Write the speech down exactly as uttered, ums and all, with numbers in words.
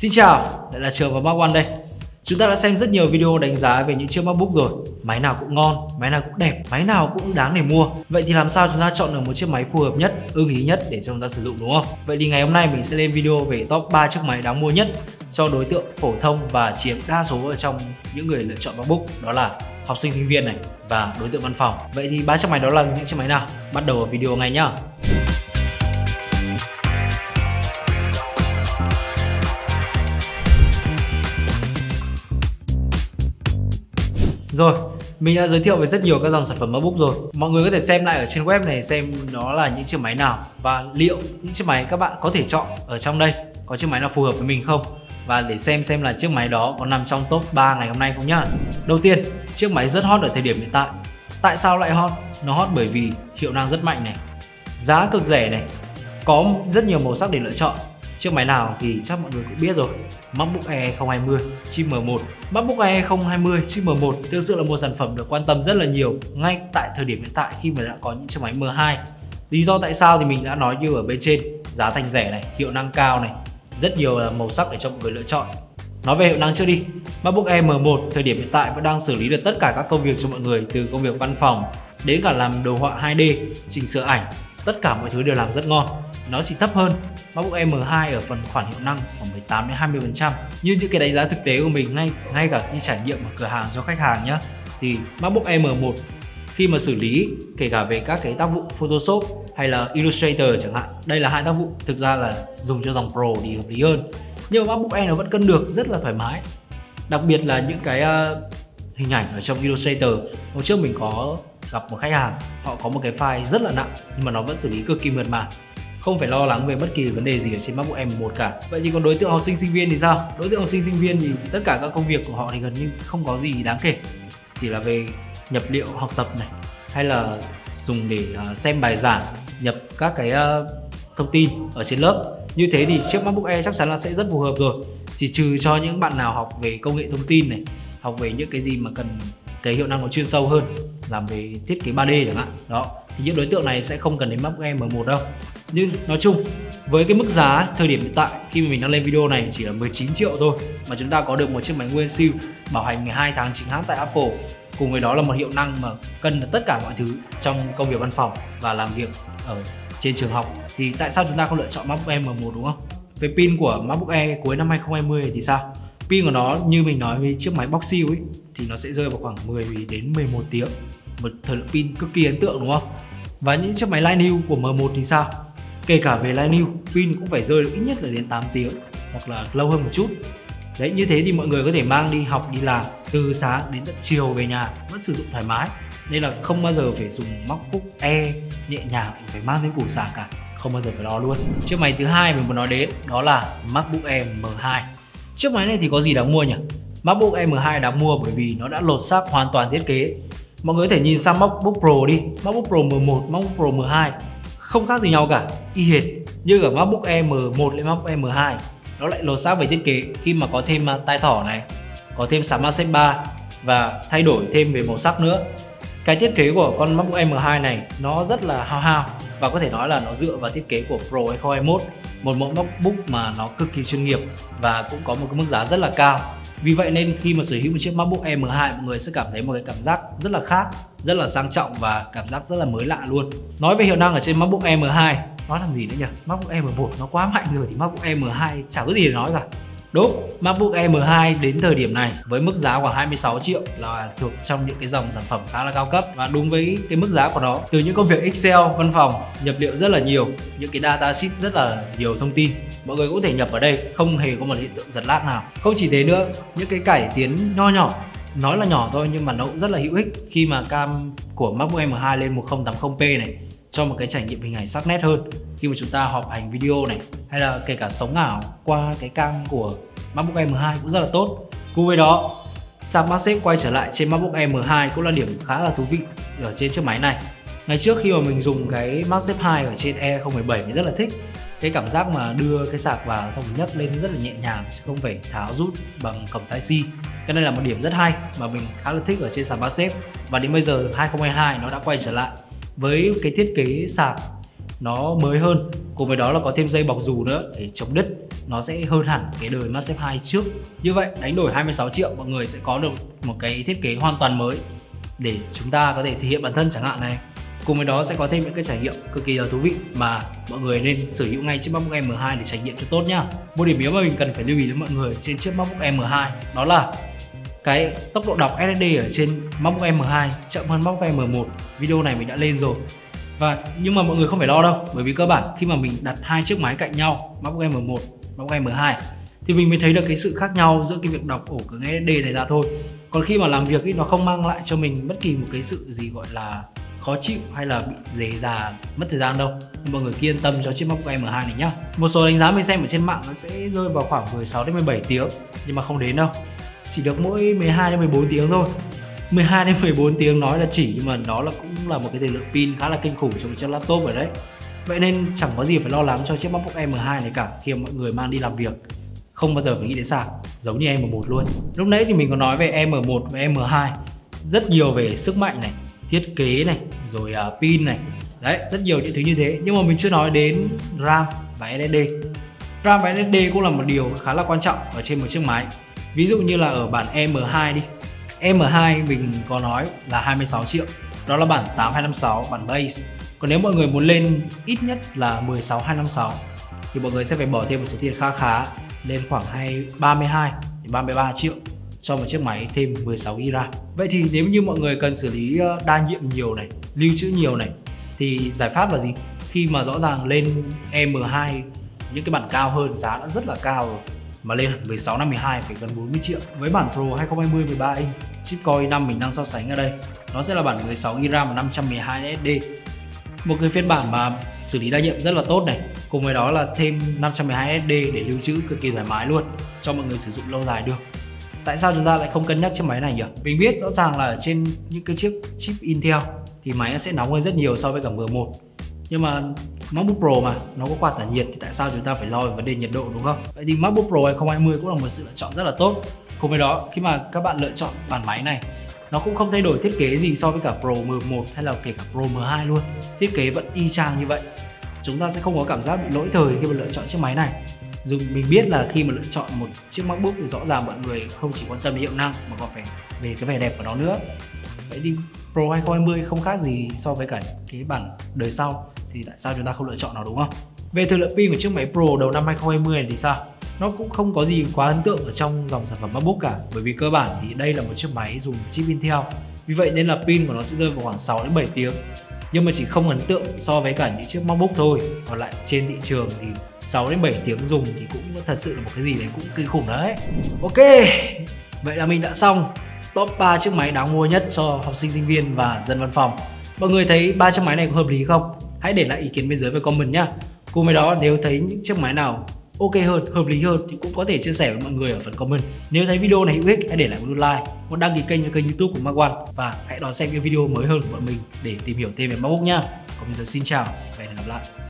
Xin chào, lại là Trường và Mark One đây. Chúng ta đã xem rất nhiều video đánh giá về những chiếc MacBook rồi. Máy nào cũng ngon, máy nào cũng đẹp, máy nào cũng đáng để mua. Vậy thì làm sao chúng ta chọn được một chiếc máy phù hợp nhất, ưng ý nhất để cho chúng ta sử dụng, đúng không? Vậy thì ngày hôm nay mình sẽ lên video về top ba chiếc máy đáng mua nhất cho đối tượng phổ thông và chiếm đa số ở trong những người lựa chọn MacBook, đó là học sinh, sinh viên này và đối tượng văn phòng. Vậy thì ba chiếc máy đó là những chiếc máy nào? Bắt đầu vào video ngay nhá. Rồi, mình đã giới thiệu về rất nhiều các dòng sản phẩm MacBook rồi. Mọi người có thể xem lại ở trên web này xem nó là những chiếc máy nào và liệu những chiếc máy các bạn có thể chọn ở trong đây có chiếc máy nào phù hợp với mình không. Và để xem xem là chiếc máy đó có nằm trong top ba ngày hôm nay không nhá. Đầu tiên, chiếc máy rất hot ở thời điểm hiện tại. Tại sao lại hot? Nó hot bởi vì hiệu năng rất mạnh này, giá cực rẻ này, có rất nhiều màu sắc để lựa chọn. Chiếc máy nào thì chắc mọi người cũng biết rồi, MacBook Air không hai không chip M một. MacBook Air không hai không chip M một thực sự là một sản phẩm được quan tâm rất là nhiều ngay tại thời điểm hiện tại khi mà đã có những chiếc máy M hai. Lý do tại sao thì mình đã nói như ở bên trên, giá thành rẻ này, hiệu năng cao này, rất nhiều màu sắc để cho mọi người lựa chọn. Nói về hiệu năng trước đi, MacBook Air M một thời điểm hiện tại vẫn đang xử lý được tất cả các công việc cho mọi người, từ công việc văn phòng đến cả làm đồ họa hai D, chỉnh sửa ảnh, tất cả mọi thứ đều làm rất ngon. Nó chỉ thấp hơn MacBook Air M hai ở phần khoản hiệu năng khoảng mười tám đến hai mươi phần trăm. Như những cái đánh giá thực tế của mình ngay ngay cả khi trải nghiệm ở cửa hàng cho khách hàng nhé, thì MacBook Air M một khi mà xử lý kể cả về các cái tác vụ Photoshop hay là Illustrator chẳng hạn, đây là hai tác vụ thực ra là dùng cho dòng Pro thì hợp lý hơn, nhưng mà MacBook Air nó vẫn cân được rất là thoải mái. Đặc biệt là những cái uh, hình ảnh ở trong Illustrator. Hôm trước mình có gặp một khách hàng, họ có một cái file rất là nặng nhưng mà nó vẫn xử lý cực kỳ mượt mà, không phải lo lắng về bất kỳ vấn đề gì ở trên MacBook Air M một cả. Vậy thì còn đối tượng học sinh, sinh viên thì sao? Đối tượng học sinh, sinh viên thì tất cả các công việc của họ thì gần như không có gì đáng kể, chỉ là về nhập liệu học tập này, hay là dùng để uh, xem bài giảng, nhập các cái uh, thông tin ở trên lớp. Như thế thì chiếc MacBook Air chắc chắn là sẽ rất phù hợp rồi, chỉ trừ cho những bạn nào học về công nghệ thông tin này, học về những cái gì mà cần cái hiệu năng nó chuyên sâu hơn, làm về thiết kế ba D chẳng hạn đó, thì những đối tượng này sẽ không cần đến MacBook Air M một đâu. Nhưng nói chung với cái mức giá thời điểm hiện tại khi mà mình đang lên video này chỉ là mười chín triệu thôi mà chúng ta có được một chiếc máy nguyên siêu bảo hành mười hai tháng chính hãng tại Apple, cùng với đó là một hiệu năng mà cân được tất cả mọi thứ trong công việc văn phòng và làm việc ở trên trường học, thì tại sao chúng ta không lựa chọn MacBook Air M một, đúng không? Về pin của MacBook Air cuối năm hai không hai không thì sao? Pin của nó như mình nói với chiếc máy box siêu ấy thì nó sẽ rơi vào khoảng mười đến mười một tiếng, một thời lượng pin cực kỳ ấn tượng, đúng không? Và những chiếc máy Line New của M một thì sao? Kể cả về Line New, pin cũng phải rơi ít nhất là đến tám tiếng hoặc là lâu hơn một chút. Đấy, như thế thì mọi người có thể mang đi học, đi làm từ sáng đến tận chiều về nhà vẫn sử dụng thoải mái. Nên là không bao giờ phải dùng MacBook Air nhẹ nhàng phải mang đến buổi sáng cả, không bao giờ phải lo luôn. Chiếc máy thứ hai mình muốn nói đến đó là MacBook Air M hai. Chiếc máy này thì có gì đáng mua nhỉ? MacBook Air M hai đáng mua bởi vì nó đã lột xác hoàn toàn thiết kế. Mọi người có thể nhìn sang MacBook Pro đi, MacBook Pro M một, MacBook Pro M hai không khác gì nhau cả, y hệt như ở MacBook Air M một lên MacBook Air M hai. Nó lại lột xác về thiết kế khi mà có thêm tai thỏ này, có thêm sạc MagSafe ba và thay đổi thêm về màu sắc nữa. Cái thiết kế của con MacBook Air M hai này nó rất là hao hao và có thể nói là nó dựa vào thiết kế của Pro hai không hai mốt, một mẫu MacBook mà nó cực kỳ chuyên nghiệp và cũng có một cái mức giá rất là cao. Vì vậy nên khi mà sở hữu một chiếc MacBook Air M hai, mọi người sẽ cảm thấy một cái cảm giác rất là khác, rất là sang trọng và cảm giác rất là mới lạ luôn. Nói về hiệu năng ở trên MacBook Air M hai, nói làm gì nữa nhỉ? MacBook Air M một nó quá mạnh rồi thì MacBook Air M hai chả có gì để nói cả. Đúng, MacBook Air M hai đến thời điểm này với mức giá khoảng hai mươi sáu triệu là thuộc trong những cái dòng sản phẩm khá là cao cấp, và đúng với cái mức giá của nó, từ những công việc Excel, văn phòng, nhập liệu rất là nhiều, những cái data sheet rất là nhiều thông tin, mọi người cũng có thể nhập ở đây, không hề có một hiện tượng giật lag nào. Không chỉ thế nữa, những cái cải tiến nho nhỏ, nói là nhỏ thôi nhưng mà nó cũng rất là hữu ích khi mà cam của MacBook Air M hai lên một nghìn tám mươi p này cho một cái trải nghiệm hình ảnh sắc nét hơn khi mà chúng ta họp hành video này, hay là kể cả sống ảo qua cái cam của MacBook Air M hai cũng rất là tốt. Cùng với đó, sạc MagSafe quay trở lại trên MacBook Air M hai cũng là điểm khá là thú vị ở trên chiếc máy này. Ngày trước khi mà mình dùng cái MagSafe hai ở trên Air không một bảy mình rất là thích cái cảm giác mà đưa cái sạc vào xong mình nhấc lên rất là nhẹ nhàng, chứ không phải tháo rút bằng cổng Type-C. Cái này là một điểm rất hay mà mình khá là thích ở trên sạc MagSafe. Và đến bây giờ hai không hai hai nó đã quay trở lại với cái thiết kế sạc nó mới hơn, cùng với đó là có thêm dây bọc dù nữa để chống đứt nó sẽ hơn hẳn cái đời Max F hai trước. Như vậy đánh đổi hai mươi sáu triệu mọi người sẽ có được một cái thiết kế hoàn toàn mới để chúng ta có thể thể hiện bản thân chẳng hạn này. Cùng với đó sẽ có thêm những cái trải nghiệm cực kỳ là thú vị mà mọi người nên sở hữu ngay chiếc MacBook Air M hai để trải nghiệm cho tốt nhá. Một điểm yếu mà mình cần phải lưu ý đến mọi người trên chiếc MacBook Air M hai đó là cái tốc độ đọc ét ét đê ở trên MacBook Air M hai chậm hơn MacBook Air M một. Video này mình đã lên rồi. Và nhưng mà mọi người không phải lo đâu, bởi vì cơ bản khi mà mình đặt hai chiếc máy cạnh nhau, MacBook Air M một, MacBook Air M hai, thì mình mới thấy được cái sự khác nhau giữa cái việc đọc ổ cứng ét ét đê này ra thôi. Còn khi mà làm việc ý, nó không mang lại cho mình bất kỳ một cái sự gì gọi là khó chịu hay là bị dề già mất thời gian đâu. Nhưng mọi người cứ yên tâm cho chiếc MacBook Air M hai này nhá. Một số đánh giá mình xem ở trên mạng nó sẽ rơi vào khoảng mười sáu đến mười bảy tiếng, nhưng mà không đến đâu, chỉ được mỗi mười hai đến mười bốn tiếng thôi. Mười hai đến mười bốn tiếng nói là chỉ, nhưng mà nó là cũng là một cái thời lượng pin khá là kinh khủng cho một chiếc laptop rồi đấy. Vậy nên chẳng có gì phải lo lắng cho chiếc MacBook Air M hai này cả khi mọi người mang đi làm việc. Không bao giờ phải nghĩ đến sạc, giống như M một luôn. Lúc nãy thì mình có nói về M một và M hai rất nhiều về sức mạnh này, thiết kế này, rồi uh, pin này. Đấy, rất nhiều những thứ như thế. Nhưng mà mình chưa nói đến RAM và ét ét đê. RAM và ét ét đê cũng là một điều khá là quan trọng ở trên một chiếc máy. Ví dụ như là ở bản M hai đi. M hai mình có nói là hai mươi sáu triệu. Đó là bản tám hai năm sáu, bản base. Còn nếu mọi người muốn lên ít nhất là mười sáu hai năm sáu thì mọi người sẽ phải bỏ thêm một số tiền khá khá, lên khoảng ba mươi hai đến ba mươi ba triệu cho một chiếc máy thêm mười sáu gi-ga-bai RAM. Vậy thì nếu như mọi người cần xử lý đa nhiệm nhiều này, lưu trữ nhiều này, thì giải pháp là gì? Khi mà rõ ràng lên M hai những cái bản cao hơn giá đã rất là cao rồi, mà lên hẳn mười sáu năm mười hai phải gần bốn mươi triệu. Với bản Pro hai không hai không mười ba inch chip Core i năm mình đang so sánh ở đây, nó sẽ là bản mười sáu gi-ga-bai RAM và năm trăm mười hai ét ét đê. Một cái phiên bản mà xử lý đa nhiệm rất là tốt này, cùng với đó là thêm năm trăm mười hai ét ét đê để lưu trữ cực kỳ thoải mái luôn, cho mọi người sử dụng lâu dài được. Tại sao chúng ta lại không cân nhắc chiếc máy này nhỉ? Mình biết rõ ràng là trên những cái chiếc chip Intel thì máy sẽ nóng hơn rất nhiều so với cả M một. Nhưng mà MacBook Pro mà, nó có quạt tản nhiệt thì tại sao chúng ta phải lo về vấn đề nhiệt độ, đúng không? Vậy thì MacBook Pro hai không hai không cũng là một sự lựa chọn rất là tốt. Cùng với đó, khi mà các bạn lựa chọn bản máy này, nó cũng không thay đổi thiết kế gì so với cả Pro M một hay là kể cả Pro M hai luôn. Thiết kế vẫn y chang như vậy. Chúng ta sẽ không có cảm giác bị lỗi thời khi mà lựa chọn chiếc máy này. Dù mình biết là khi mà lựa chọn một chiếc MacBook thì rõ ràng mọi người không chỉ quan tâm đến hiệu năng mà còn phải về cái vẻ đẹp của nó nữa. Vậy thì Pro hai không hai không không khác gì so với cả cái bản đời sau, thì tại sao chúng ta không lựa chọn nó, đúng không? Về thời lượng pin của chiếc máy Pro đầu năm hai không hai không này thì sao? Nó cũng không có gì quá ấn tượng ở trong dòng sản phẩm MacBook cả, bởi vì cơ bản thì đây là một chiếc máy dùng chip Intel. Vì vậy nên là pin của nó sẽ rơi vào khoảng sáu đến bảy tiếng. Nhưng mà chỉ không ấn tượng so với cả những chiếc MacBook thôi. Còn lại trên thị trường thì sáu đến bảy tiếng dùng thì cũng thật sự là một cái gì đấy cũng kinh khủng đấy. Ok, vậy là mình đã xong top ba chiếc máy đáng mua nhất cho học sinh, sinh viên và dân văn phòng. Mọi người thấy ba chiếc máy này có hợp lý không? Hãy để lại ý kiến bên dưới với comment nhá. Cùng với đó, nếu thấy những chiếc máy nào ok hơn, hợp lý hơn thì cũng có thể chia sẻ với mọi người ở phần comment. Nếu thấy video này hữu ích, hãy để lại một nút like, một đăng ký kênh cho kênh YouTube của MacOne và hãy đón xem những video mới hơn của bọn mình để tìm hiểu thêm về MacBook nhá. Còn bây giờ xin chào và hẹn gặp lại.